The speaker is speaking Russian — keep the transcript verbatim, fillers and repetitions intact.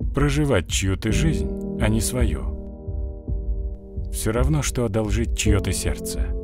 Проживать чью-то жизнь, а не свою. Все равно, что одолжить чье-то сердце.